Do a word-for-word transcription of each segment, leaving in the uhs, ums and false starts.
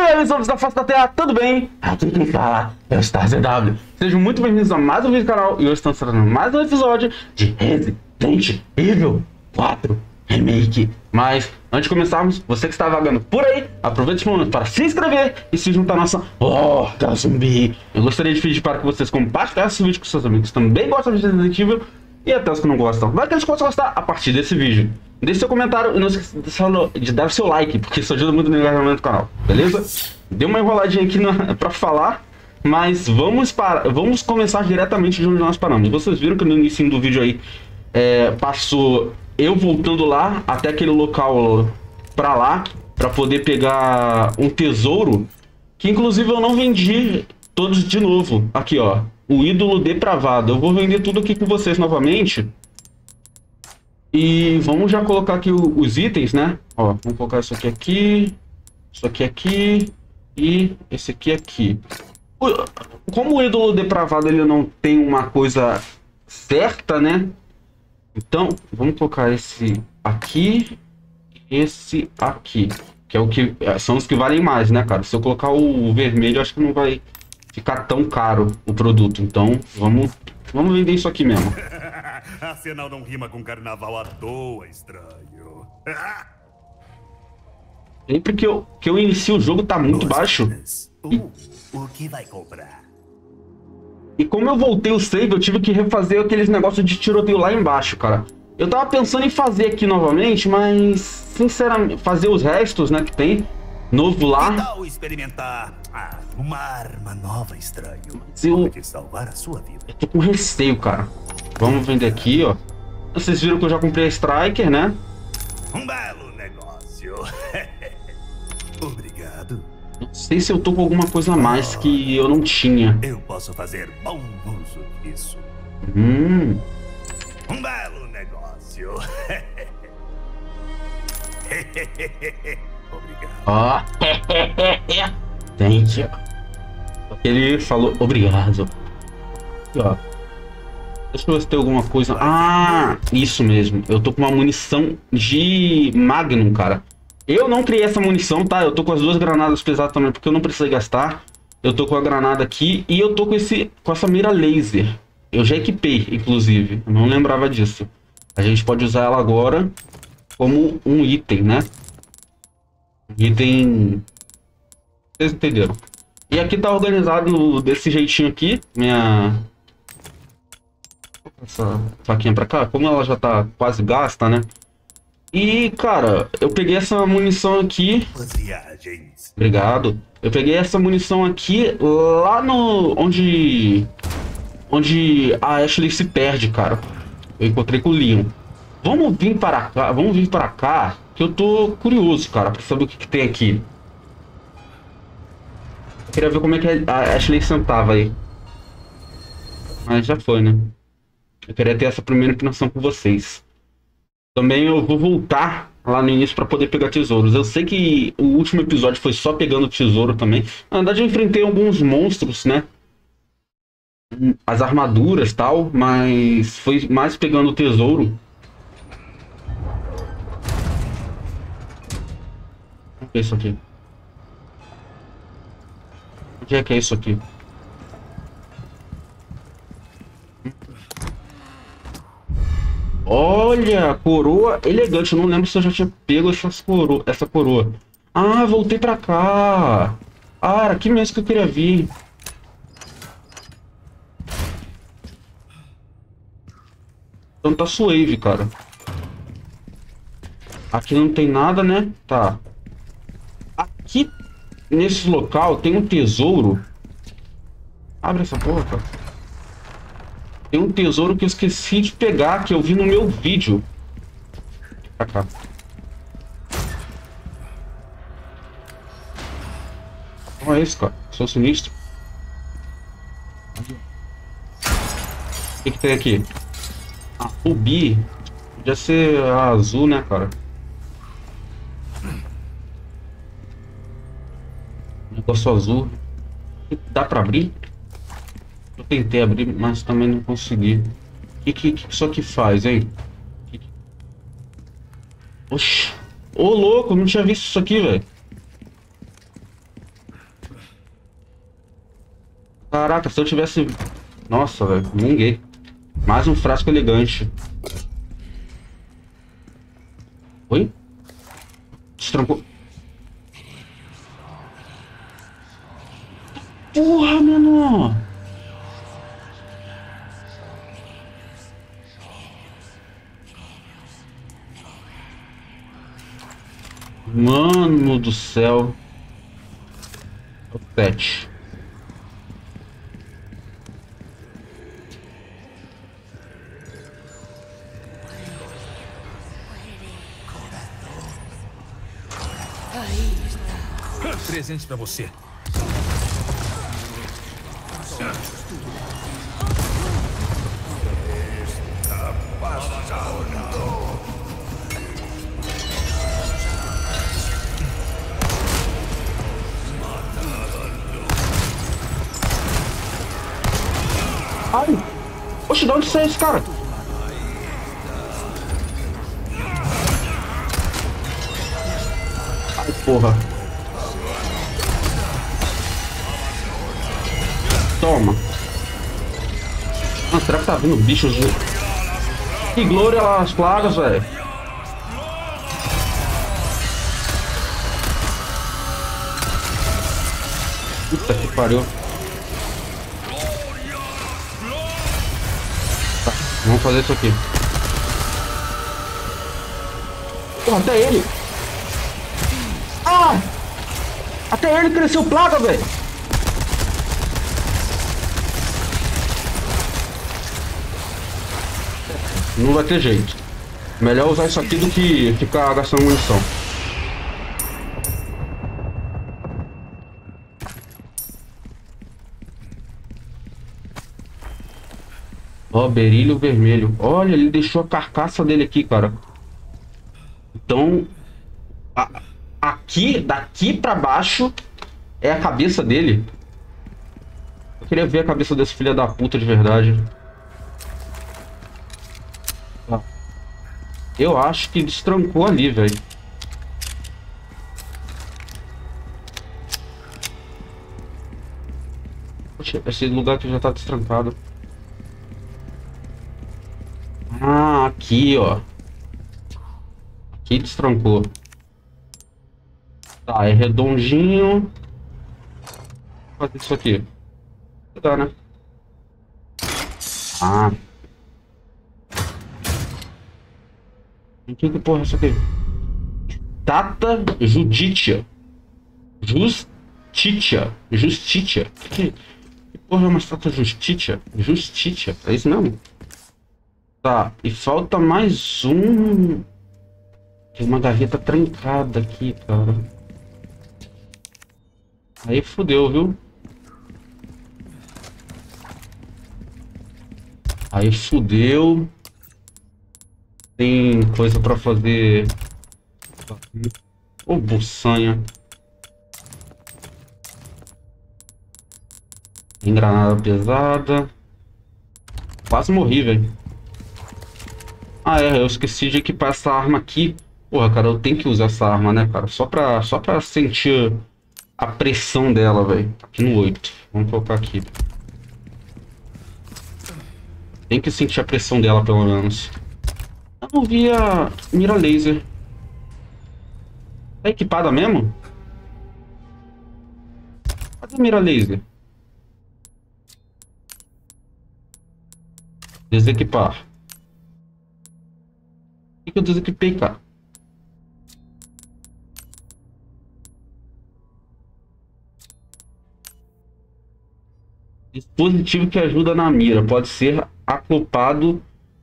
aí, os homens da face da Terra, tudo bem? Aqui quem fala é o Star Z W. Sejam muito bem-vindos a mais um vídeo do canal e hoje estamos trazendo mais um episódio de Resident Evil quatro Remake. Mas, antes de começarmos, você que está vagando por aí, aproveite esse momento para se inscrever e se juntar à nossa Horda Zumbi. Eu gostaria de pedir para que vocês compartilhem esse vídeo com seus amigos que também gostam de Resident Evil e até os que não gostam. Vai que eles possam gostar a partir desse vídeo. Deixe seu comentário e não esqueça de dar seu like, porque isso ajuda muito no engajamento do canal, beleza? Deu uma enroladinha aqui na, pra falar, mas vamos, para, vamos começar diretamente de onde nós paramos. Vocês viram que no início do vídeo aí é, passou eu voltando lá até aquele local pra lá, pra poder pegar um tesouro, que inclusive eu não vendi todos de novo. Aqui ó, o ídolo depravado. Eu vou vender tudo aqui com vocês novamente. E vamos já colocar aqui o, os itens, né? Ó, vamos colocar isso aqui aqui, isso aqui aqui e esse aqui aqui. Como o ídolo depravado ele não tem uma coisa certa, né? Então, vamos colocar esse aqui e esse aqui, que é o que são os que valem mais, né, cara? Se eu colocar o vermelho, acho que não vai ficar tão caro o produto. Então, vamos, vamos vender isso aqui mesmo. Afinal, não rima com carnaval à toa, estranho. Sempre que eu, que eu inicio o jogo tá muito baixo. E, o que vai comprar? e como eu voltei o save, eu tive que refazer aqueles negócios de tiroteio lá embaixo, cara. Eu tava pensando em fazer aqui novamente, mas sinceramente, fazer os restos, né, que tem novo lá. Que tal experimentar ah, uma arma nova, estranho? Eu, Pode salvar a sua vida. eu tô com receio, cara. Vamos vender aqui, ó. Vocês viram que eu já comprei a Striker, né? Um belo negócio. Obrigado. Não sei se eu tô com alguma coisa a mais que eu não tinha. Eu posso fazer bom uso disso. Hum. Um belo negócio. Obrigado. Ó. Thank you. Ele falou obrigado. Aqui, ó. Deixa eu ver se tem alguma coisa. Ah, isso mesmo. Eu tô com uma munição de Magnum, cara. Eu não criei essa munição, tá? Eu tô com as duas granadas pesadas também, porque eu não precisei gastar. Eu tô com a granada aqui e eu tô com, esse, com essa mira laser. Eu já equipei, inclusive. Eu não lembrava disso. A gente pode usar ela agora como um item, né? Um item... Vocês entenderam. E aqui tá organizado desse jeitinho aqui. Minha... Essa faquinha pra cá, como ela já tá quase gasta, né? E, cara, eu peguei essa munição aqui. Obrigado. Eu peguei essa munição aqui lá no... Onde... Onde a Ashley se perde, cara. Eu encontrei com o Leon. Vamos vir para cá, vamos vir para cá, que eu tô curioso, cara, pra saber o que, que tem aqui. Eu queria ver como é que a Ashley sentava aí. Mas já foi, né? Eu queria ter essa primeira impressão com vocês. Também eu vou voltar lá no início para poder pegar tesouros. Eu sei que o último episódio foi só pegando tesouro também. Na verdade eu enfrentei alguns monstros, né? As armaduras e tal, mas foi mais pegando o tesouro. O que é isso aqui? O que é que é isso aqui? Olha, coroa elegante. Eu não lembro se eu já tinha pego essas coro essa coroa. Ah, voltei pra cá. Ah, era aqui mesmo que eu queria vir. Então tá suave, cara. Aqui não tem nada, né? Tá. Aqui, nesse local, tem um tesouro. Abre essa porra, cara. Tem um tesouro que eu esqueci de pegar, que eu vi no meu vídeo. Pra cá. Olha isso, cara. Sou sinistro. O que que tem aqui? Ah, rubi. Podia ser azul, né, cara? Negócio azul. Dá pra abrir? Eu tentei abrir, mas também não consegui. O que, que, que isso aqui faz, hein? Que que... Oxi. Ô, louco, não tinha visto isso aqui, velho. Caraca, se eu tivesse... Nossa, velho, ninguém. Mais um frasco elegante. Oi? Destrancou. Porra, menor! Mano do céu. O pet. Presente pra você. Ai! Oxe, de onde saiu esse cara? Ai, porra. Toma. Ah, será que tá vindo bichos? Que glória as plagas, velho. Puta que pariu. Tá, vamos fazer isso aqui. Porra, até ele. Ah! Até ele cresceu plaga, velho. Não vai ter jeito. Melhor usar isso aqui do que ficar gastando munição. Ó, berílio vermelho. Olha, ele deixou a carcaça dele aqui, cara. Então, a, aqui, daqui pra baixo, é a cabeça dele. Eu queria ver a cabeça desse filho da puta de verdade. Eu acho que destrancou ali, velho. Poxa, esse lugar aqui já tá destrancado. Ah, aqui, ó. Aqui destrancou. Tá, é redondinho. Vou fazer isso aqui. Dá, né? Ah. O que que porra é isso aqui? Tata Juditia. Justitia. Justitia. Que, que porra é uma Tata Justitia? Justitia. É isso mesmo? Tá. E falta mais um. Tem uma gaveta trancada aqui, cara. Aí fodeu, viu? Aí fodeu. Tem coisa pra fazer. Ô, buçanha. Tem granada pesada. Quase morri, velho. Ah, é. Eu esqueci de equipar essa arma aqui. Porra, cara, eu tenho que usar essa arma, né, cara? Só pra, só pra sentir a pressão dela, velho. Aqui no oito. Vamos colocar aqui. Tem que sentir a pressão dela, pelo menos. Eu não vi a mira laser. Tá equipada mesmo? Cadê a mira laser? Desequipar. O que eu desequipei, cara? Dispositivo que ajuda na mira. Pode ser acoplado.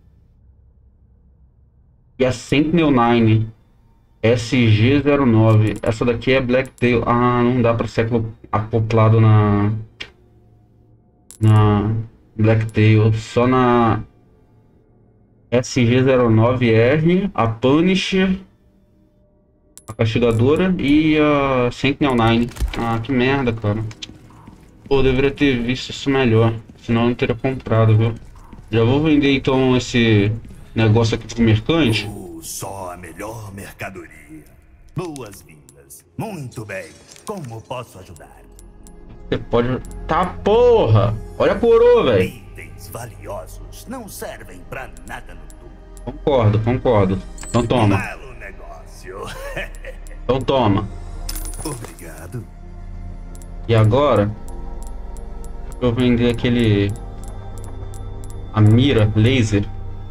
E a Sentinel nove S G zero nove. Essa daqui é Blacktail. Ah, não dá para ser acoplado na na Blacktail, só na S G zero nove R, a Punisher, a Castigadora e a Sentinel nove. Ah, que merda, cara. Pô, eu deveria ter visto isso melhor, senão eu não teria comprado, viu? Já vou vender então esse negócio aqui pro mercante. Uh, só a melhor mercadoria. Boas-vindas. Muito bem. Como posso ajudar? Você pode... Tá, porra! Olha a coroa, velho. Itens valiosos não servem pra nada no túmulo. Concordo, concordo. Então toma. Belo negócio. Então toma. Obrigado. E agora... eu vou vender aquele... a mira laser.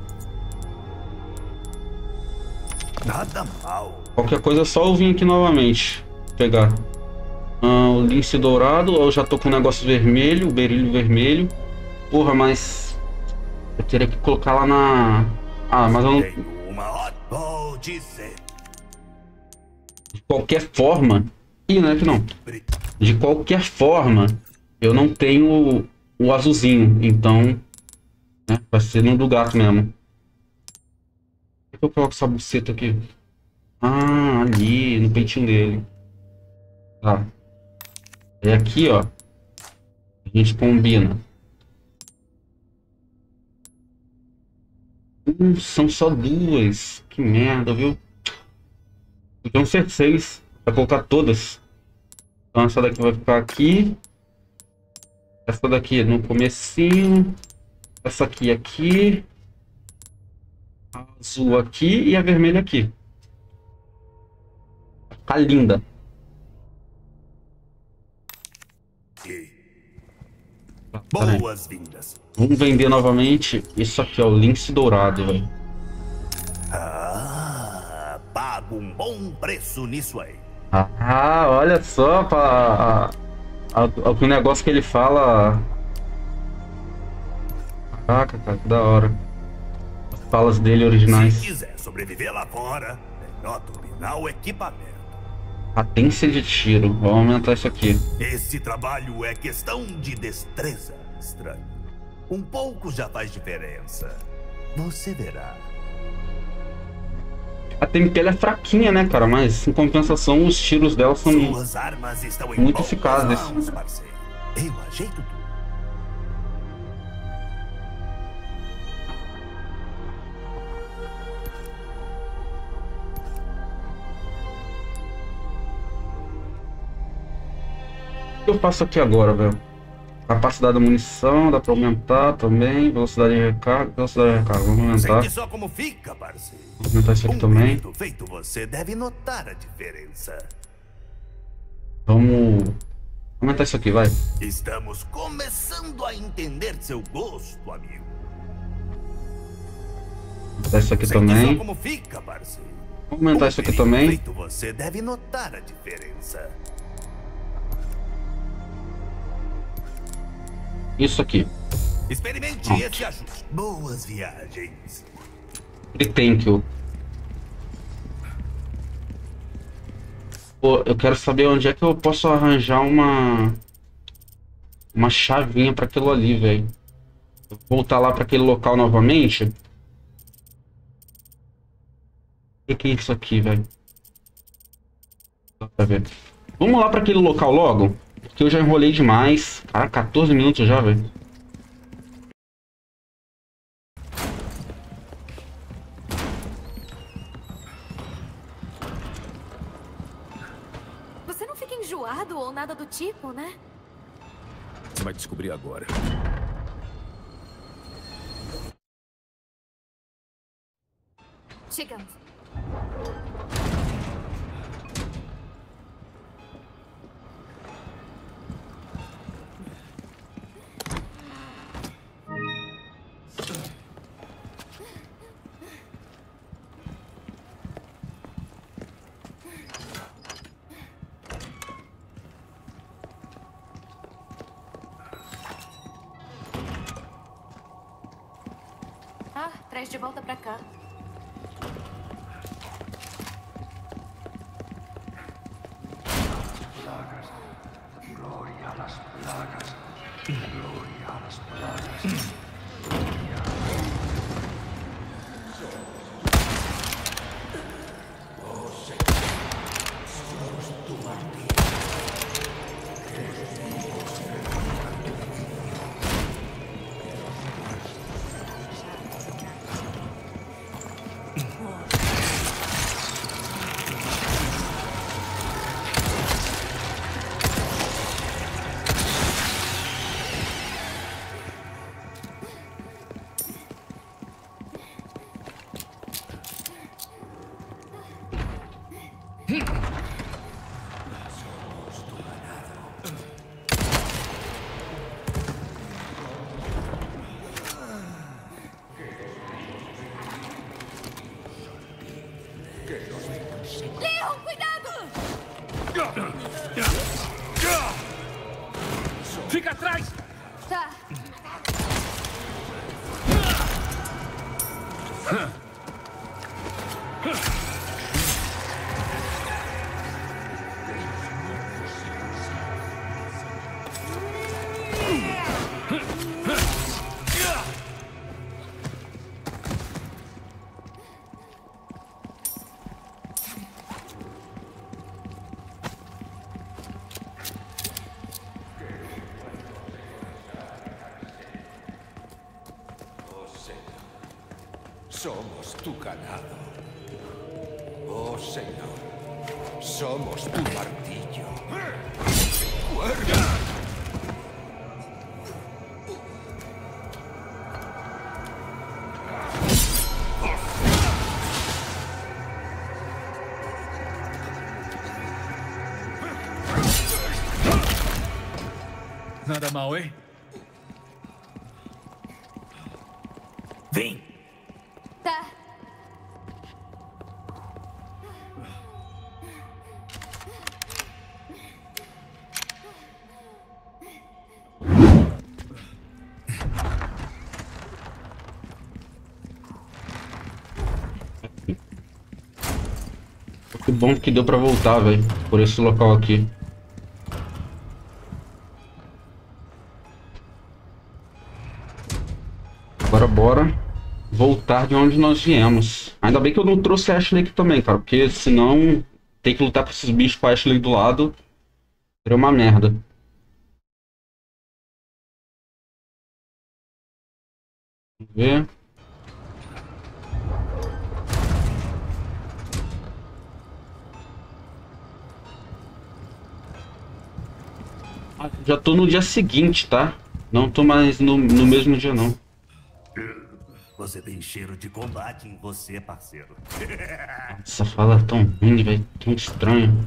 Nada mal. Qualquer coisa é só eu vir aqui novamente. Pegar. Ah, o lince dourado. Eu já tô com o negócio vermelho. O berilho vermelho. Porra, mas... eu teria que colocar lá na... Ah, mas eu não... Tenho uma ótima... Vou dizer. De qualquer forma... Ih, não é que não. De qualquer forma... eu não tenho o azulzinho. Então... né, vai ser no do gato mesmo. Por que eu coloco essa buceta aqui? Ah, ali, no peitinho dele. Tá. É aqui, ó. A gente combina. Hum, são só duas. Que merda, viu? Podiam ser seis. Vai colocar todas. Então essa daqui vai ficar aqui. Essa daqui no comecinho. Essa aqui aqui. A azul aqui e a vermelha aqui. Vai ficar linda. Boas-vindas. Vamos vender novamente. Isso aqui, ó, o lince dourado, velho. Ah, pago um bom preço nisso aí. Ah, olha só pra, a, a, o negócio que ele fala. Caraca, cara, que da hora. As falas dele originais. Se quiser sobreviver lá fora, melhor turbinar o equipamento. Potência de tiro. Vamos aumentar isso aqui. Esse trabalho é questão de destreza, estranho. Um pouco já faz diferença. Você verá. A T M P ela é fraquinha, né, cara? Mas em compensação os tiros dela são Suas armas estão em muito boas eficazes. mãos, parceiro. Eu ajeito tudo. O que eu faço aqui agora, velho? Capacidade da munição, dá pra aumentar também. Velocidade de recarga, velocidade de recarga. Vamos aumentar. Sente só como fica, parceiro. Vamos aumentar isso aqui Um também. grito feito, você deve notar a diferença. Vamos aumentar isso aqui, vai. Estamos começando a entender seu gosto, amigo. Aumentar isso aqui Sente também. só como fica, parceiro. Vamos aumentar Um isso aqui grito também. feito, você deve notar a diferença. Isso aqui. Experimente Pronto. esse ajuste. Boas viagens. E thank you. Pô, eu quero saber onde é que eu posso arranjar uma uma chavinha para aquilo ali, velho. Voltar lá para aquele local novamente. O que, que é isso aqui, velho? Dá pra ver. Vamos lá para aquele local logo, porque eu já enrolei demais. Cara, quatorze minutos já, velho. Você não fica enjoado ou nada do tipo, né? Você vai descobrir agora. Chegamos. Ah, traz de volta pra cá. Fica atrás! Tá. Somos tu ganado. Oh, Señor. Somos tu martillo. ¡Recuerda! Nada mal, hein? Vem! Tá. Que bom que deu pra voltar, velho. Por esse local aqui. Agora bora voltar de onde nós viemos. Ainda bem que eu não trouxe a Ashley aqui também, cara. Porque senão ter que lutar com esses bichos com a Ashley do lado seria uma merda. Vamos ver. Ah, já tô no dia seguinte, tá? Não tô mais no, no mesmo dia, não. Você tem cheiro de combate em você, parceiro. Essa fala é tão ruim, velho. Tão estranho.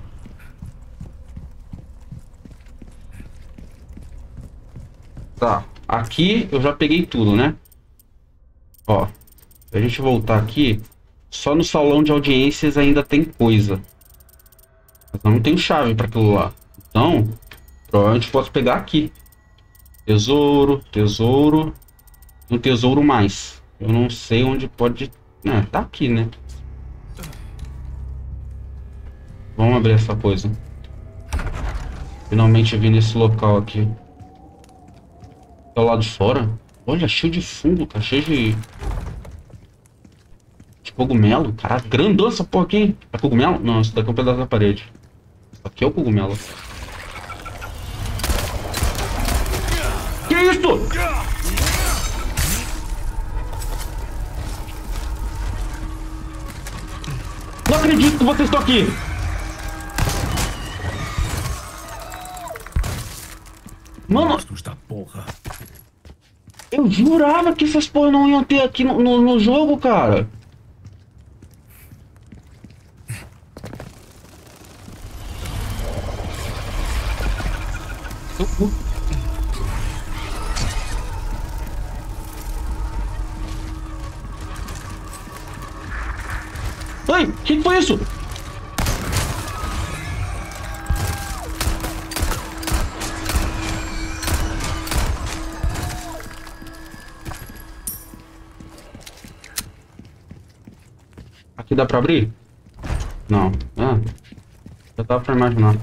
Tá. Aqui eu já peguei tudo, né? Ó. Se a gente voltar aqui, só no salão de audiências ainda tem coisa. Mas eu não tenho chave pra aquilo lá. Então, provavelmente posso pegar aqui. Tesouro, tesouro. Um tesouro mais. Eu não sei onde pode... É, tá aqui, né? Vamos abrir essa coisa. Finalmente vim nesse local aqui. Tá lá de fora. Olha, cheio de fungo, cara. Cheio de... de cogumelo. Caraca, grandão essa porra aqui. É cogumelo? Não, isso daqui é um pedaço da parede. Isso aqui é o cogumelo. Que isso? Não acredito que vocês estão aqui! Mano, Monstros da porra. eu jurava que essas porra não iam ter aqui no, no, no jogo, cara. Eu... Ai, o que, que foi isso? Aqui dá pra abrir? Não. Ah, já tava pra imaginar.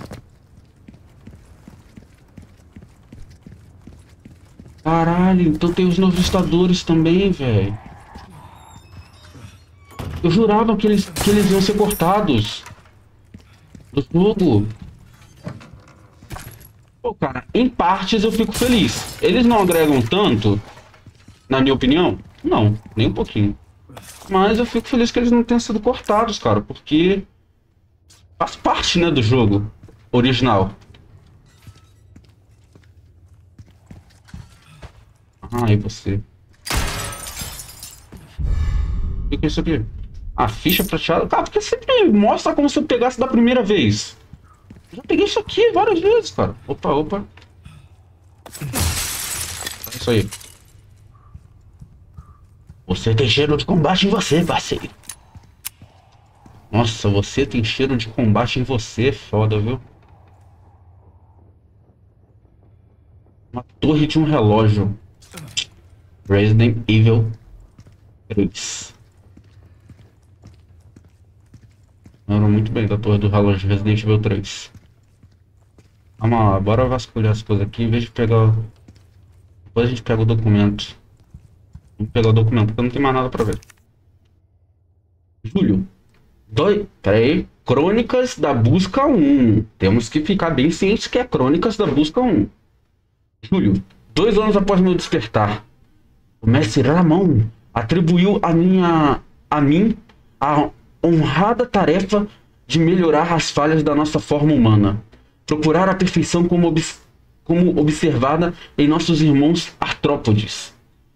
Caralho, então tem os novistadores também, velho. Eu jurava que eles, que eles iam ser cortados do jogo. Pô, cara, em partes eu fico feliz. Eles não agregam tanto, na minha opinião? Não, nem um pouquinho. Mas eu fico feliz que eles não tenham sido cortados, cara, porque faz parte, né, do jogo original. Ah, e você? O que é isso aqui? A ficha prateada? Cara, porque sempre mostra como se eu pegasse da primeira vez. Eu já peguei isso aqui várias vezes, cara. Opa, opa. É isso aí. Você tem cheiro de combate em você, parceiro. Nossa, você tem cheiro de combate em você. Foda, viu? Uma torre de um relógio. Resident Evil três. Lembro muito bem da torre do relógio Resident Evil três. Vamos lá, bora vasculhar as coisas aqui em vez de pegar... Depois a gente pega o documento. Vamos pegar o documento, porque não tem mais nada pra ver. Júlio. Doi... Peraí. Crônicas da Busca um. Temos que ficar bem cientes que é Crônicas da Busca um. Júlio. Dois anos após meu despertar, o mestre Ramon atribuiu a minha... a mim a honrada tarefa de melhorar as falhas da nossa forma humana. Procurar a perfeição como, ob... como observada em nossos irmãos artrópodes.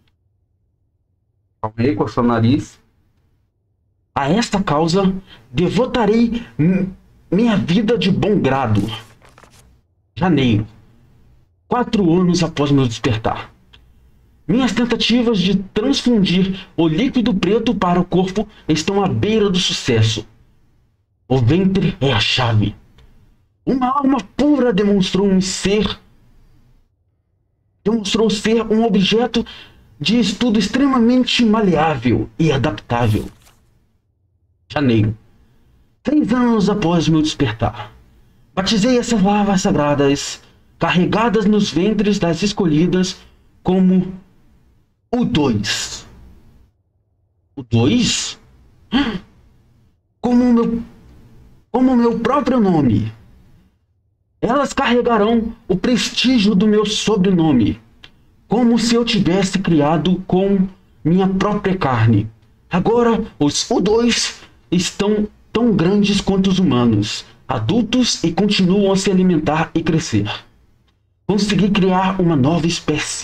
Calma aí, coçando o nariz. A esta causa, devotarei minha vida de bom grado. Janeiro. Quatro anos após meu despertar. Minhas tentativas de transfundir o líquido preto para o corpo estão à beira do sucesso. O ventre é a chave. Uma alma pura demonstrou um ser... Demonstrou ser um objeto de estudo extremamente maleável e adaptável. Janeiro. Três anos após meu despertar, batizei essas lavas sagradas, carregadas nos ventres das escolhidas, como o dois. O dois? Como o meu, como meu próprio nome. Elas carregarão o prestígio do meu sobrenome, como se eu tivesse criado com minha própria carne. Agora, os U dois estão tão grandes quanto os humanos, adultos e continuam a se alimentar e crescer. Consegui criar uma nova espécie.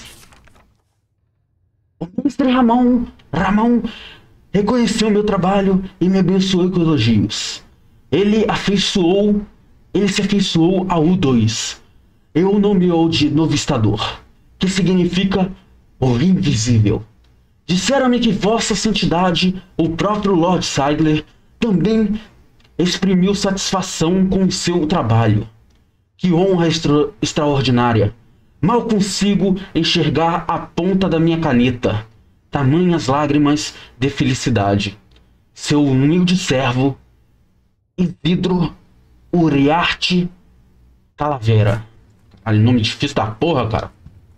O mestre Ramon, Ramon reconheceu meu trabalho e me abençoou com elogios. Ele afeiçoou, ele se afeiçoou ao U dois. Eu o nomeou de Novistador, que significa o invisível. Disseram-me que Vossa Santidade, o próprio Lord Saigler, também exprimiu satisfação com o seu trabalho. Que honra extra extraordinária! Mal consigo enxergar a ponta da minha caneta. Tamanhas lágrimas de felicidade. Seu humilde servo, Isidro Uriarte Talavera. Olha, nome difícil da porra, cara.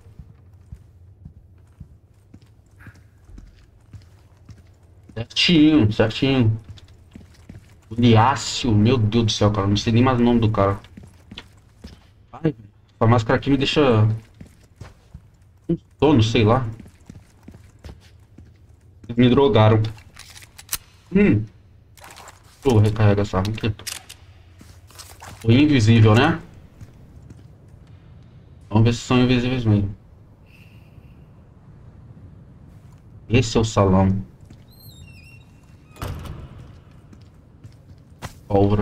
Certinho, certinho. Liácio, meu Deus do céu, cara. Não sei nem mais o nome do cara. Ai, a máscara aqui me deixa um sono, sei lá. Eles me drogaram. Hum. Vou recarregar essa arma aqui. O invisível, né? Vamos ver se são invisíveis mesmo. Esse é o salão. Pólvora.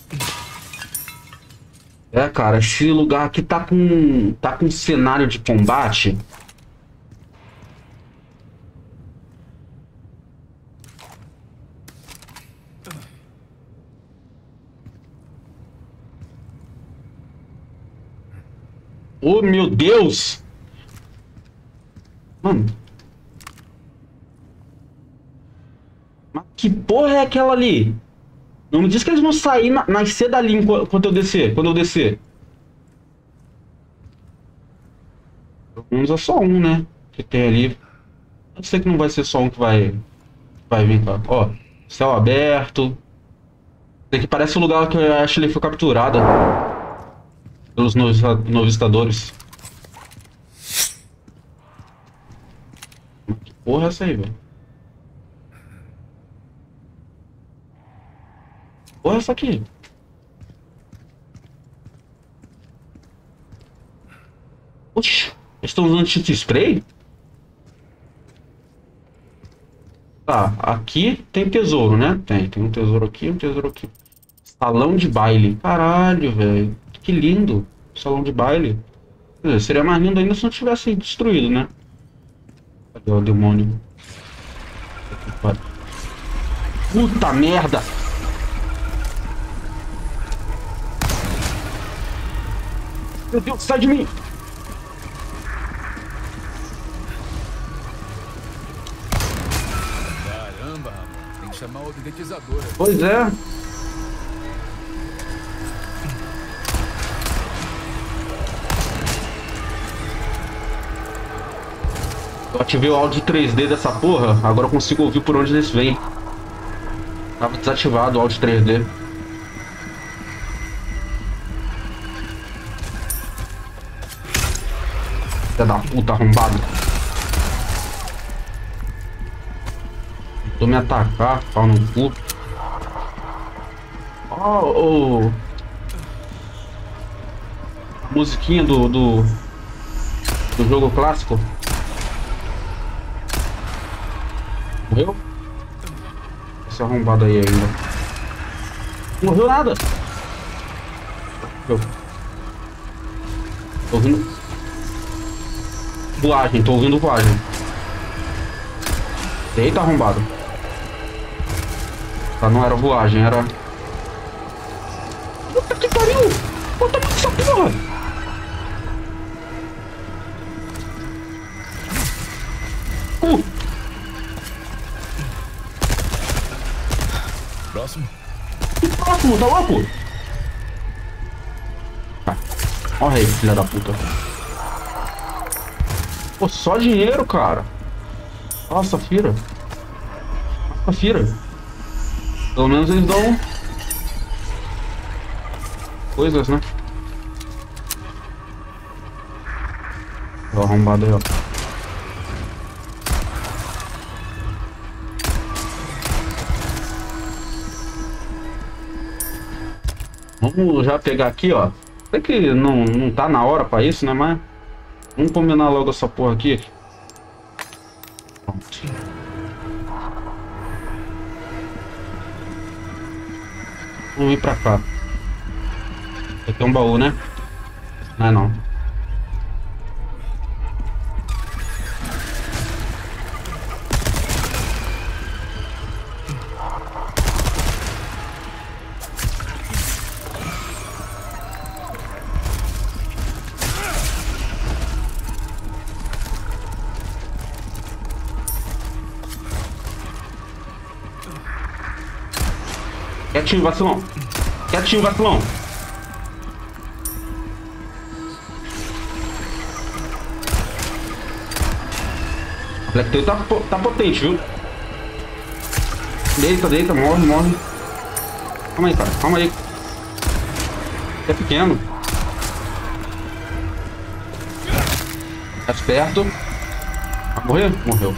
É, cara, esse lugar aqui tá com tá com cenário de combate. Oh, meu Deus! Mano. Mas que porra é aquela ali? Não me diz que eles vão sair, na, nascer dali enquanto eu descer, quando eu descer. Pelo menos é só um, né? Que tem ali. Eu sei que não vai ser só um que vai, vai vir cá. Ó, céu aberto. Isso aqui parece o lugar que a Ashley foi capturada pelos novistadores. Que porra é essa aí, velho? Porra, essa aqui. Oxi, eles estão usando tinta spray? Tá, aqui tem tesouro, né? Tem, tem um tesouro aqui e um tesouro aqui. Salão de baile. Caralho, velho. Que lindo. Salão de baile. Quer dizer, seria mais lindo ainda se não tivesse destruído, né? Cadê o demônio? Puta merda! Meu Deus, sai de mim! autodetizadora. Pois é. Eu ativei o áudio três D dessa porra, agora eu consigo ouvir por onde eles vêm. Tava desativado o áudio três D. Filha da puta arrombado. Tentou me atacar, pau no cu. Oh, oh. Musiquinha do, do do jogo clássico. Morreu? Esse arrombado aí ainda. Não morreu nada. Eu. Tô ouvindo voagem, tô ouvindo voagem. Eita, arrombado. Tá, não era voagem, era... Puta que pariu! Puta que essa porra! Uh! Próximo. Que próximo, tá louco? Ah, olha aí, filha da puta. Pô, só dinheiro, cara. Nossa, Safira. Safira. Pelo menos eles dão coisas, né? Ó, arrombado aí, ó. Vamos já pegar aqui, ó. Sei que não, não tá na hora pra isso, né? Mas vamos combinar logo essa porra aqui. Pronto. Vamos vir pra cá. Aqui é um baú, né? Não é não. Quietinho, vacilão. Quietinho, vacilão. A Black Tail tá, tá potente, viu? Deita, deita, morre, morre. Calma aí, cara. Calma aí. É pequeno. Tá perto. Vai morrer? Morreu.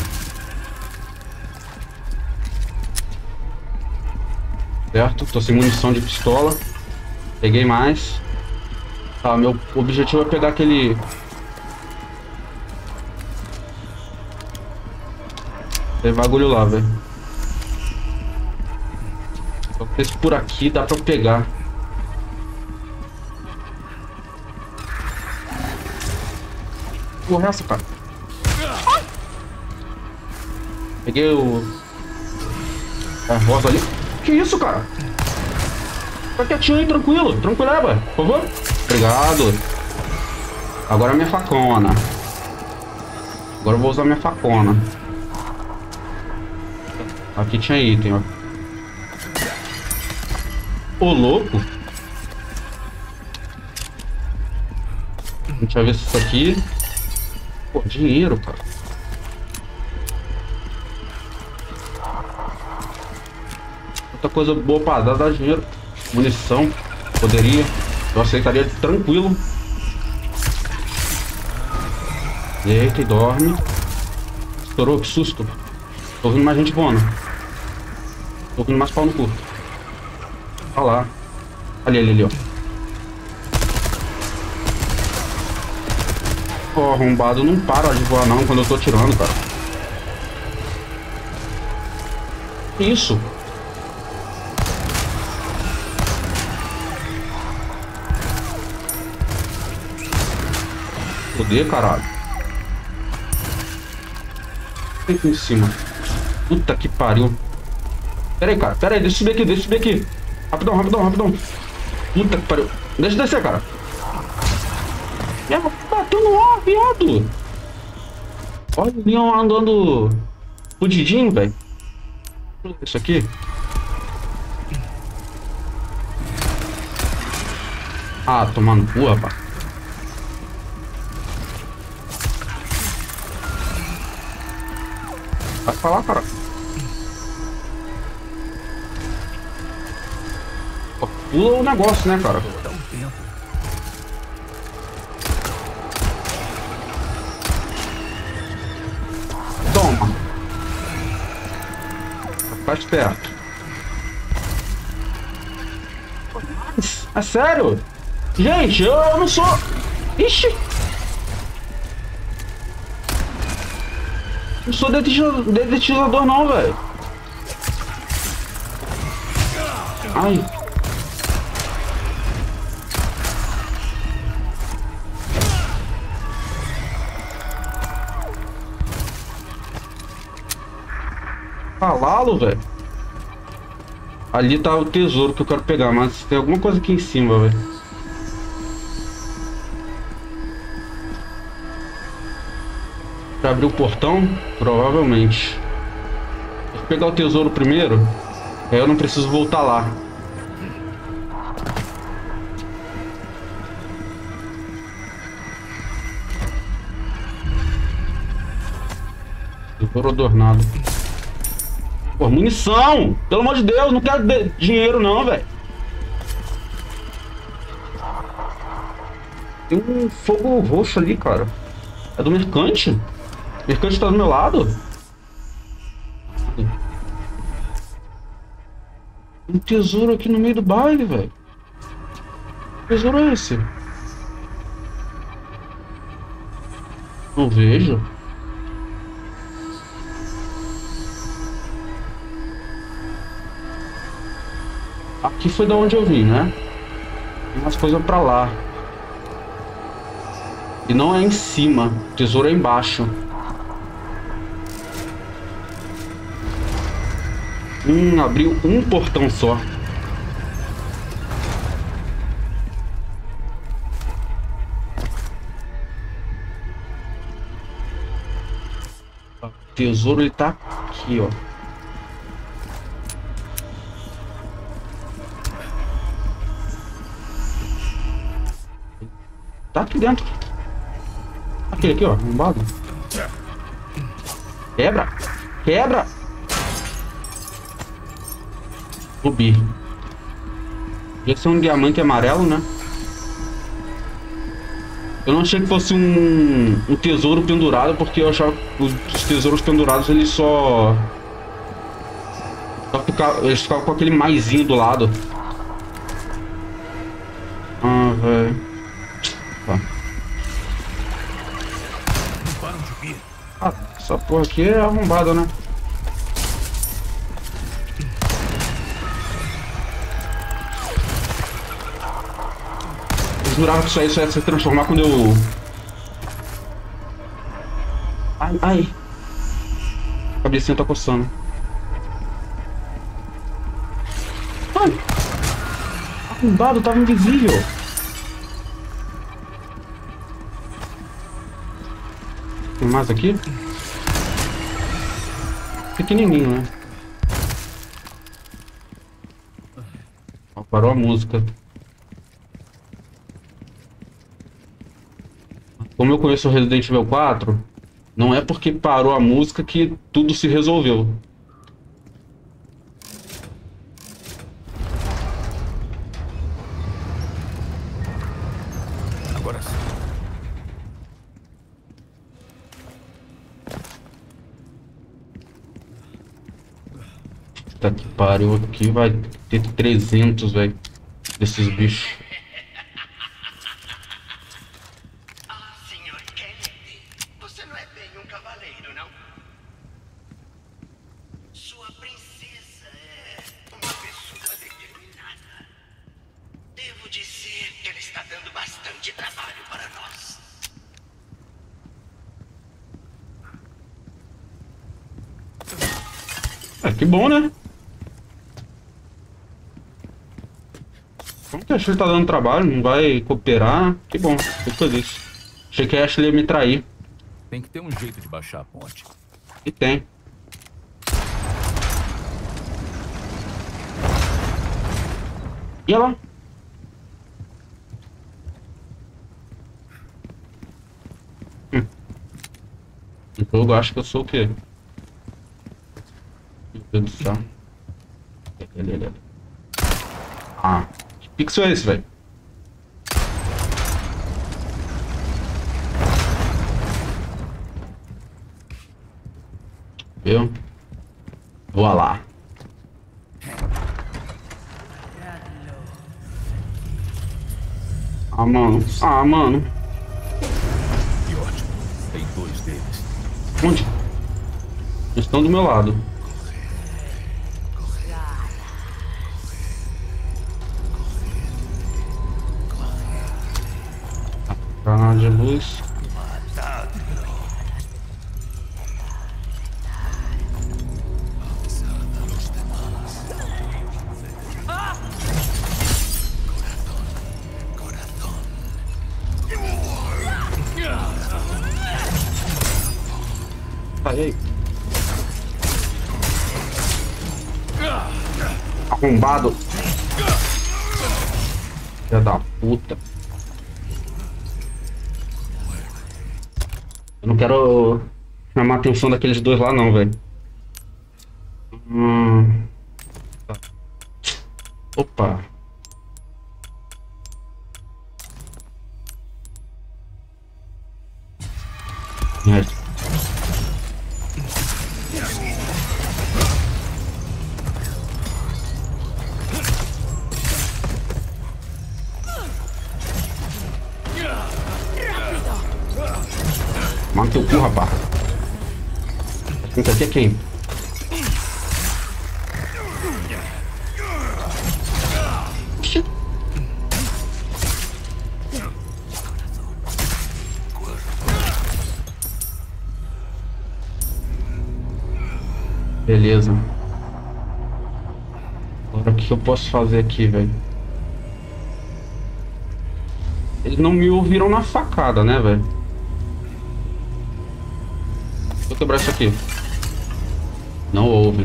Certo, tô sem munição de pistola. Peguei mais. Tá, meu objetivo é pegar aquele... Aquele bagulho lá, velho. Só que esse por aqui dá pra pegar. Porra, essa, cara. Peguei o... A rosa ali. Que isso, cara? Fica quietinho aí, tranquilo. Tranquileba, por favor. Obrigado. Agora a minha facona. Agora eu vou usar minha facona. Aqui tinha item, ó. Ô, louco. Deixa eu ver se isso aqui... Pô, dinheiro, cara. Outra coisa boa pra dar, dar dinheiro. Munição. Poderia. Eu aceitaria tranquilo. Deita e dorme. Estourou, que susto. Tô ouvindo mais gente boa. Tô ouvindo mais pau no cu. Olha lá. Ali, ali, ali, ó. Ó, arrombado não para de voar não quando eu tô tirando, cara. Que isso? Poder, caralho. Tem aqui em cima. Puta que pariu. Pera aí, cara. Pera aí, deixa eu subir aqui, deixa eu subir aqui. Rapidão, rapidão, rapidão. Puta que pariu. Deixa eu descer, cara. Bateu no ar, viado. Olha o Leon andando fudidinho, velho. Isso aqui. Ah, tomando cu, rapaz. Vai pra lá, cara. Pô, pula o negócio, né, cara? Dá um tempo. Toma. Fica esperto. É sério? Gente, eu, eu não sou... Ixi! Não sou detetizador, detetizador não, velho. Ai. Cavalo, velho. Ali tá o tesouro que eu quero pegar, mas tem alguma coisa aqui em cima, velho. Pra abrir o portão? Provavelmente. Vou pegar o tesouro primeiro. Aí eu não preciso voltar lá. Tesouro adornado. Pô, munição! Pelo amor de Deus, não quero de dinheiro não, velho. Tem um fogo roxo ali, cara. É do mercante? O mercante tá do meu lado? Um tesouro aqui no meio do baile, velho. Que tesouro é esse? Não vejo. Aqui foi da onde eu vim, né? Tem umas coisas pra lá. E não é em cima. O tesouro é embaixo. Hum, abriu um portão só. O tesouro ele tá aqui, ó. Tá aqui dentro. Aquele aqui, ó, arrombado. Quebra! Quebra! Rubi. Esse é um diamante amarelo, né? Eu não achei que fosse um, um tesouro pendurado, porque eu achava que os tesouros pendurados eles só... só ficavam, eles ficavam com aquele maisinho do lado. Ah, velho. Tá. Não param de vir. Ah, essa porra aqui é arrombada, né? Eu jurava que isso aí só ia se transformar quando eu... Ai, ai. A cabecinha tá coçando. Ai. Arrombado, tava invisível. Tem mais aqui? Pequenininho, né? Ó, parou a música. Como eu conheço o Resident Evil quatro, não é porque parou a música que tudo se resolveu. Agora sim. Tá que pariu, aqui vai ter trezentos, velho, desses bichos. Ah, senhor Kennedy, você não é bem um cavaleiro, não? Sua princesa é uma pessoa determinada. Devo dizer que ela está dando bastante trabalho para nós. Ah, que bom, né? Como que a Ashley tá dando trabalho? Não vai cooperar? Que bom, fico feliz. Achei que a Ashley ia me trair. Tem que ter um jeito de baixar a ponte. E tem. E ela? Hum. O jogo acha que eu sou o quê? Meu Deus do céu. Ali, ali, ali. Ah, que pixel é esse, velho? Viu? Voa lá. Ah, mano. Ah, mano. Que ótimo. Tem dois deles. Onde? Eles estão do meu lado. Granada de luz. Sai aí. Arrombado. Filha da puta. Eu não quero chamar a atenção daqueles dois lá não, velho. Hum. Opa. É. Mata teu cu, rapaz. Esse aqui é quem? Oxi. Beleza. Agora o que eu posso fazer aqui, velho? Eles não me ouviram na facada, né, velho? Vou quebrar isso aqui. Não ouve.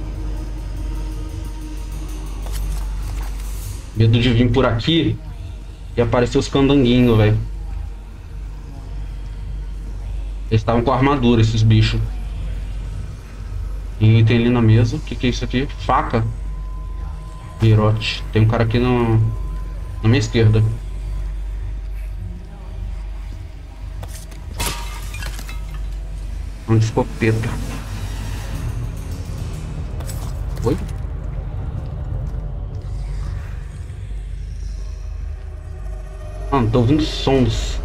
Medo de vir por aqui e aparecer os candanguinhos, velho. Eles estavam com armadura, esses bichos. E tem ali na mesa. O que, que é isso aqui? Faca. Virote. Tem um cara aqui no... na minha esquerda. Onde escopeta. Oi? Mano, tô ouvindo sons.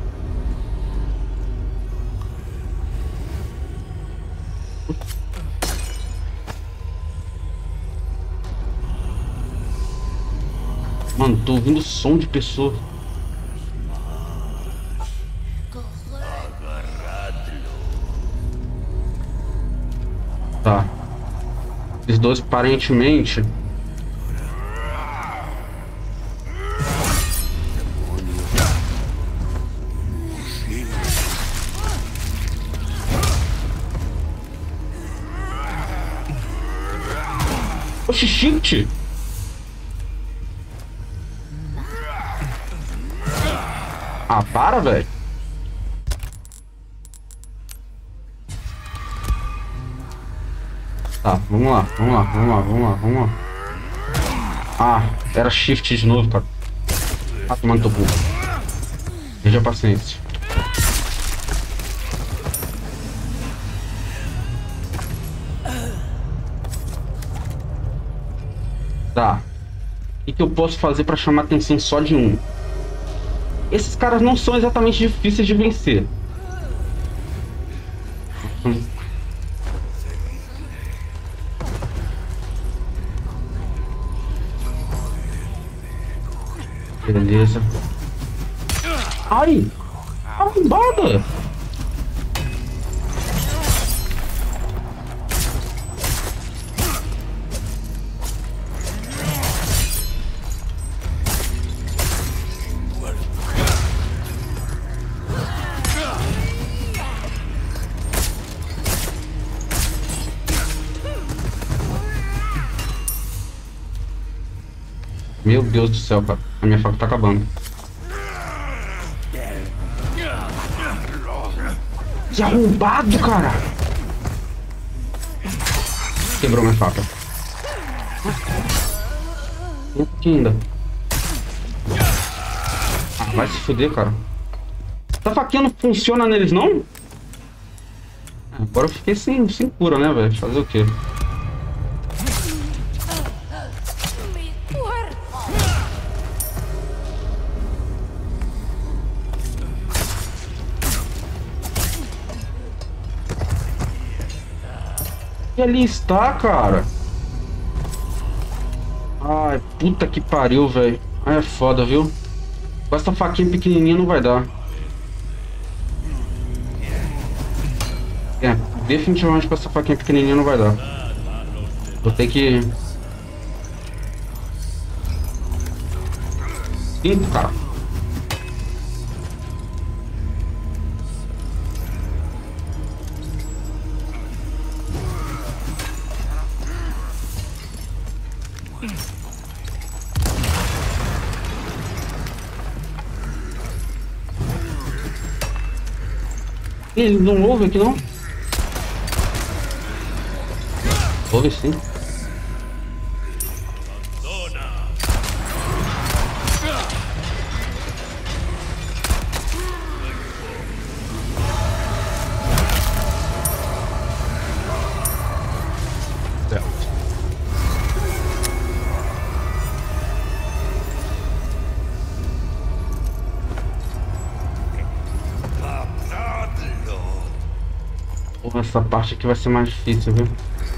Mano, tô ouvindo som de pessoa. Tá. Esses dois aparentemente. Oxi, shift. Ah, para, velho. Tá, vamos lá, vamos lá, vamos lá, vamos lá, vamos lá. Ah, era shift de novo, cara. Ah, tomando teu burro. Veja a paciência. Tá. O que, que eu posso fazer pra chamar a atenção só de um? Esses caras não são exatamente difíceis de vencer. Hum. Beleza. Ai! Arrombada! Meu Deus do céu, cara. A minha faca tá acabando. Que arrombado, cara. Quebrou minha faca. Tem aqui ainda. Ah, vai se fuder, cara. Essa faquinha não funciona neles, não? Agora eu fiquei sem, sem cura, né, velho? Fazer o quê? E ali está, cara. Ai, puta que pariu, velho. Ai, é foda, viu? Com essa faquinha pequenininha não vai dar. É, definitivamente com essa faquinha pequenininha não vai dar. Vou ter que... Cinco, cara. Ele não ouve aqui, não? Ouve sim. Porra, essa parte aqui vai ser mais difícil, viu?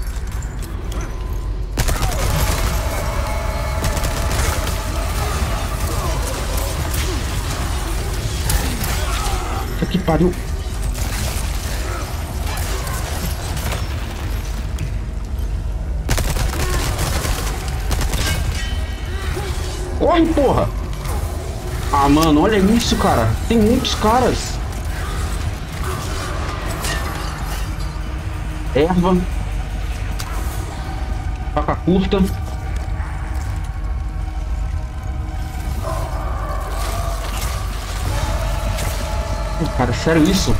Puta que pariu. Corre, porra! Ah, mano, olha isso, cara. Tem muitos caras. Erva. Faca curta. Pô, cara, sério isso?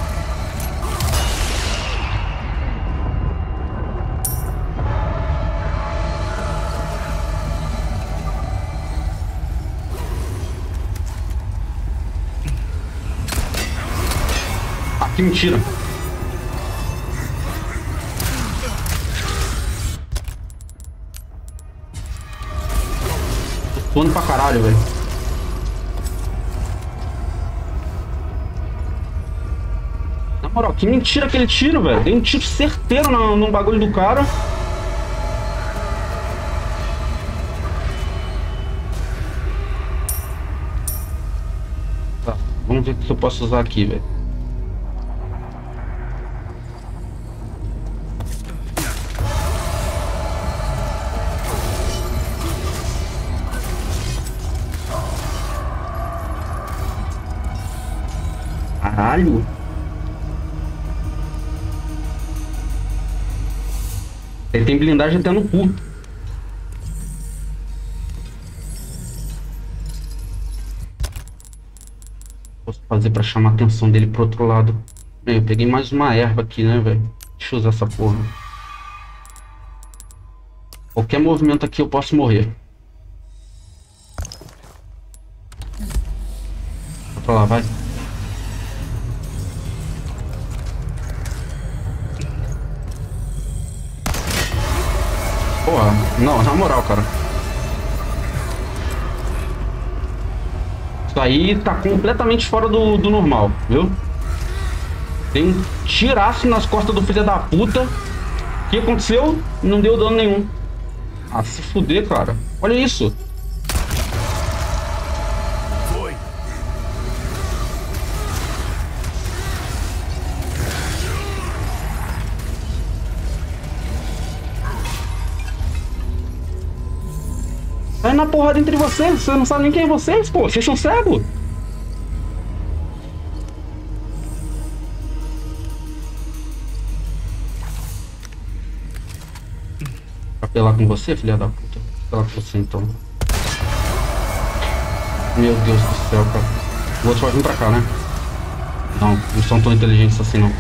Ah, que mentira. Tô indo pra caralho, velho. Na moral, que mentira aquele tiro, velho. Dei um tiro certeiro no, no bagulho do cara. Tá, vamos ver o que eu posso usar aqui, velho. Caralho. Ele tem blindagem até no cu. Posso fazer pra chamar a atenção dele pro outro lado. Bem, eu peguei mais uma erva aqui, né, velho? Deixa eu usar essa porra. Qualquer movimento aqui eu posso morrer. Vai pra lá, vai. Porra, não, na moral, cara. Isso aí tá completamente fora do, do normal, viu? Tem um tiraço nas costas do filho da puta. O que aconteceu? Não deu dano nenhum. Ah, se fuder, cara. Olha isso. Foi. Vai na porrada entre vocês. Vocês não sabem nem quem é vocês, pô. Vocês são cegos. Apelar com você, filha da puta. Apelar com você, então. Meu Deus do céu, cara. O outro vai vir pra cá, né? Não, não são tão inteligentes assim, não.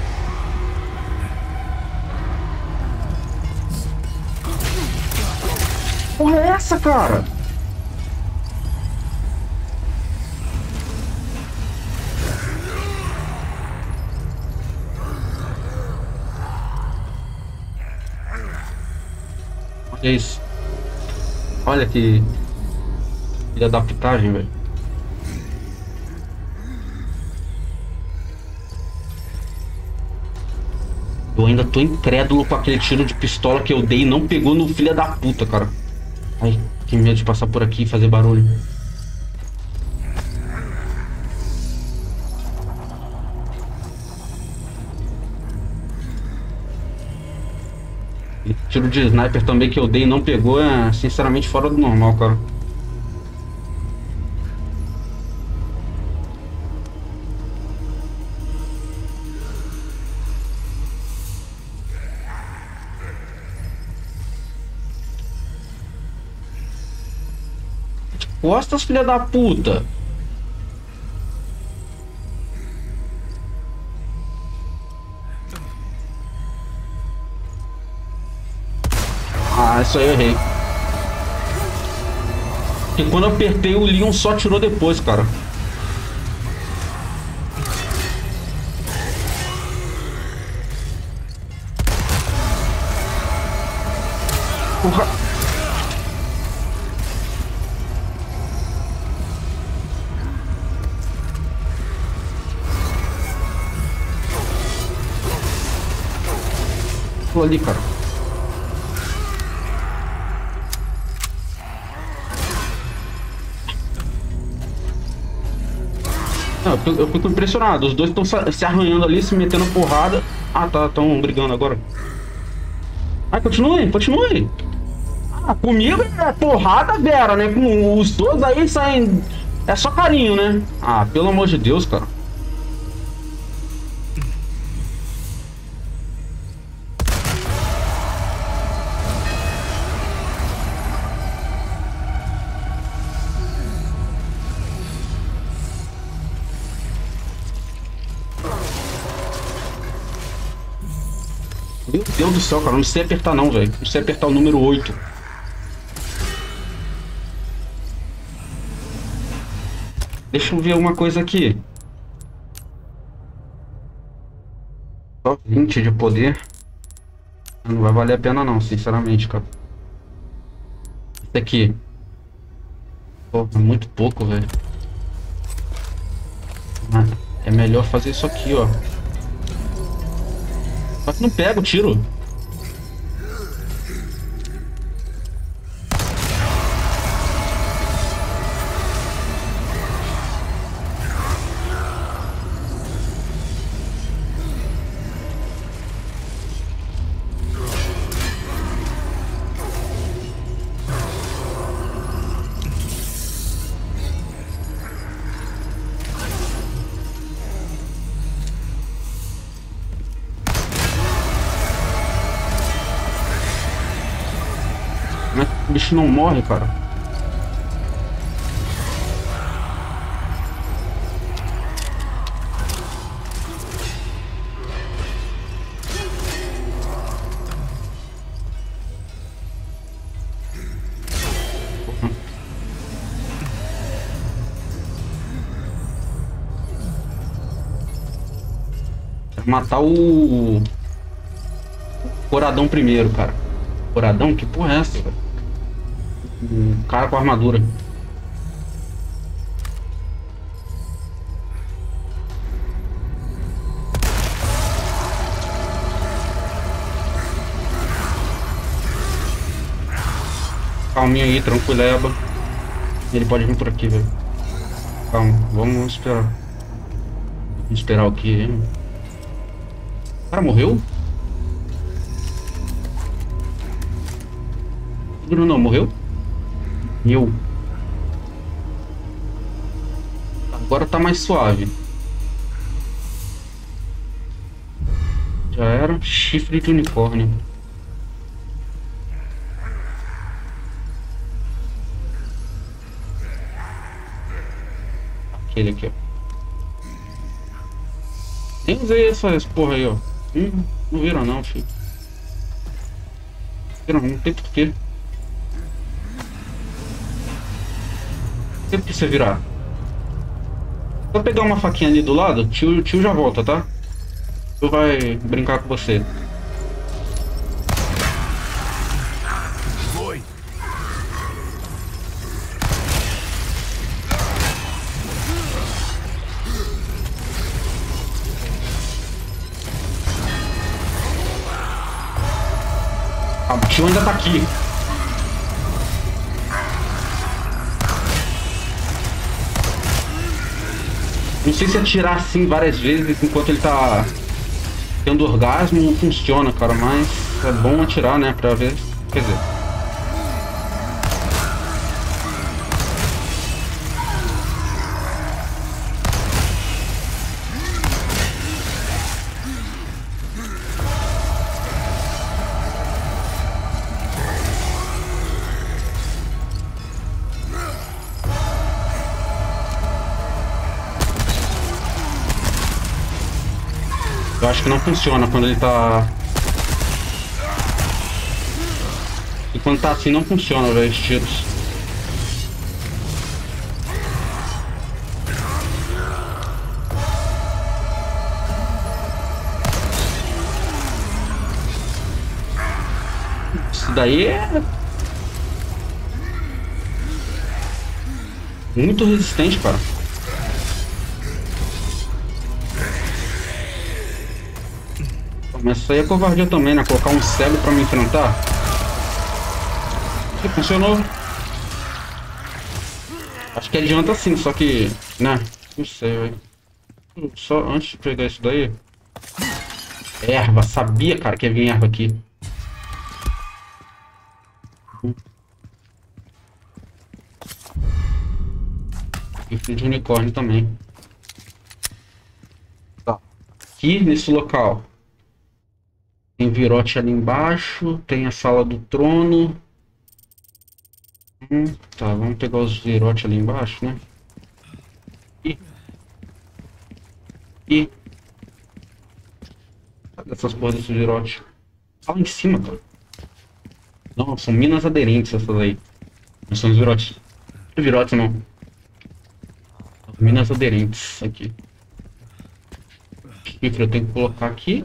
Porra é essa, cara? Olha isso. Olha que... que adaptagem, velho. Eu ainda tô incrédulo com aquele tiro de pistola que eu dei e não pegou no filho da puta, cara. Ai, que medo de passar por aqui e fazer barulho. E tiro de sniper também que eu dei e não pegou é sinceramente fora do normal, cara. Costas, filha da puta. Ah, isso aí eu errei. E quando eu apertei, o Leon só tirou depois, cara. Porra. Tô ali, cara. Não, eu, fico, eu fico impressionado. Os dois estão se arranhando ali, se metendo porrada. Ah, tá, estão brigando agora. Ah, continue, continue. Ah, comigo é porrada, Vera, né? Com os dois aí saem. É só carinho, né? Ah, pelo amor de Deus, cara. Meu Deus do céu, cara, não sei apertar não, velho. Não sei apertar o número oito. Deixa eu ver uma coisa aqui. Só vinte de poder. Não vai valer a pena não, sinceramente, cara. Esse aqui. Pô, é muito pouco, velho. É melhor fazer isso aqui, ó. Só que não pega o tiro. O bicho não morre, cara. Quero matar o Coradão primeiro, cara. Coradão? Que porra é essa, velho? Um cara com armadura. Calminha aí, tranquileba. Ele pode vir por aqui, velho. Calma, vamos esperar. Vamos esperar o que? O cara morreu? Não, morreu? Eu. Agora tá mais suave. Já era. Chifre de unicórnio. Aquele aqui, ó. Nem usei essas porra aí, ó. Hum, não viram não, filho. Viram, não tem porquê. Não tem porquê você virar. Só pegar uma faquinha ali do lado, tio, tio já volta, tá? Tu vai brincar com você. Foi. Ah, o tio ainda tá aqui. Não sei se atirar assim várias vezes enquanto ele tá tendo orgasmo não funciona, cara, mas é bom atirar, né, pra ver, quer dizer. Eu acho que não funciona quando ele tá... E quando tá assim não funciona, velho, os tiros. Isso daí é... muito resistente, cara. Mas isso aí é covardia também, né? Colocar um cego pra me enfrentar. E funcionou. Acho que adianta sim, só que... né? Não sei, velho. Só antes de pegar isso daí... Erva, sabia, cara, que ia vir erva aqui. E fim de unicórnio também. Tá. Aqui nesse local. Tem virote ali embaixo, tem a sala do trono. Hum, tá, vamos pegar os virotes ali embaixo, né? E... E... Cadê essas porras desses virotes? Tá lá em cima, cara. Não, são minas aderentes essas aí. Não são os virotes. Não é virotes, não. As minas aderentes aqui. Chifre eu tenho que colocar aqui.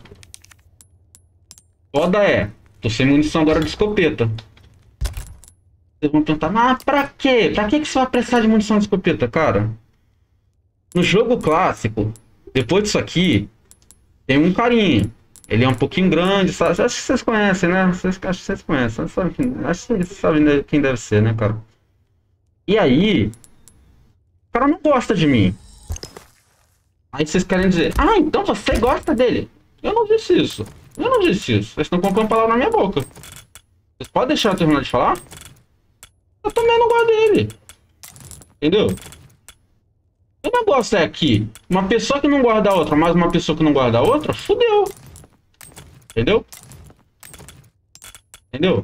Foda é, tô sem munição agora de escopeta. Vocês vão perguntar, mas pra quê? Pra que que você vai precisar de munição de escopeta, cara? No jogo clássico, depois disso aqui, tem um carinha. Ele é um pouquinho grande, sabe? Acho que vocês conhecem, né? Vocês, acho que vocês conhecem. Sabe quem, acho que vocês sabem quem deve ser, né, cara? E aí, o cara não gosta de mim. Aí vocês querem dizer, ah, então você gosta dele. Eu não disse isso. Eu não disse isso. Vocês estão colocando palavra na minha boca. Vocês podem deixar eu terminar de falar? Eu também não gosto dele. Entendeu? O negócio é aqui. Uma pessoa que não gosta da outra, mais uma pessoa que não gosta da outra, fudeu. Entendeu? Entendeu?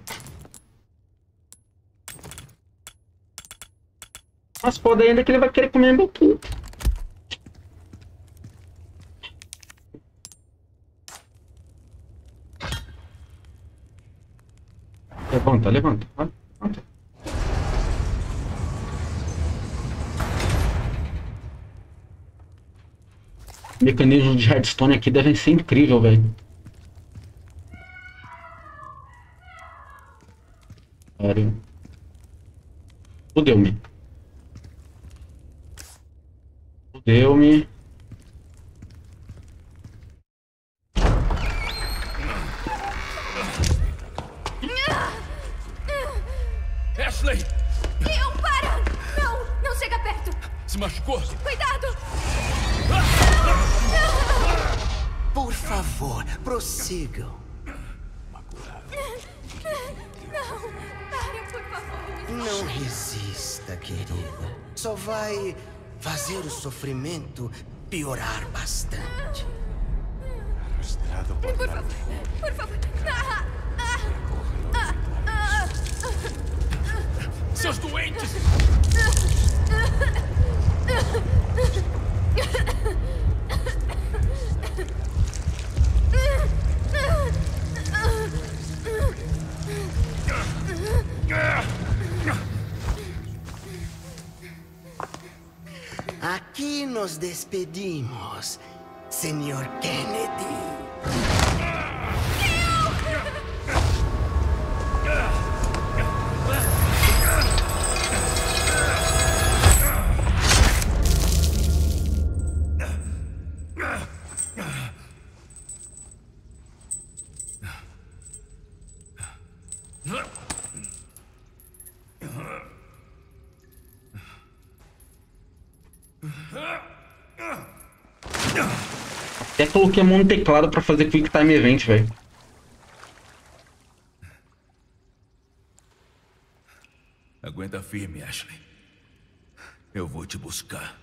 Mas pode ainda que ele vai querer comer meu cu. Levanta, levanta, levanta. Mecanismos de redstone aqui devem ser incrível, velho. Sério. Fudeu-me. Fudeu-me. Ashley! Leon, para! Não, não chega perto! Se machucou? Cuidado! Por favor, prossigam. Não, para, por favor. Não resista, querida. Só vai fazer o sofrimento piorar bastante. Arrastrado por Por la favor, por favor. Ah, ah, ah, ah. Seus doentes! Aqui nos despedimos, senhor Kennedy. Até coloquei a mão no teclado pra fazer Quick Time Event, velho. Aguenta firme, Ashley. Eu vou te buscar.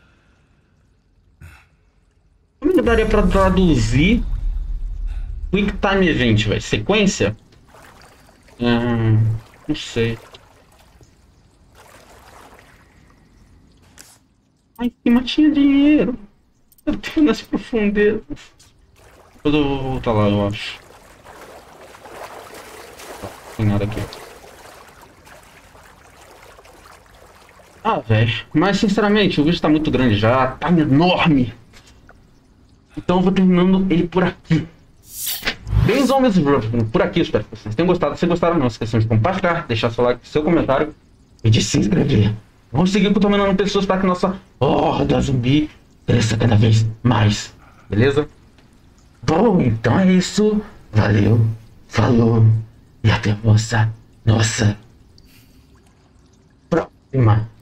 Como que daria pra traduzir Quick Time Event, velho? Sequência? Hum, não sei. Ai, em cima tinha dinheiro. Eu tenho nas profundezas. Depois eu vou voltar lá, eu acho. Não tem nada aqui. Ah, velho. Mas, sinceramente, o vídeo tá muito grande já. Tá enorme. Então eu vou terminando ele por aqui. Bem, homens por aqui. Espero que vocês tenham gostado. Se gostaram, não se esqueçam de compartilhar, deixar seu like, seu comentário e de se inscrever. Vamos seguir contaminando pessoas para que nossa horda zumbi cresça cada vez mais. Beleza? Bom, então é isso. Valeu, falou e até a nossa, nossa próxima.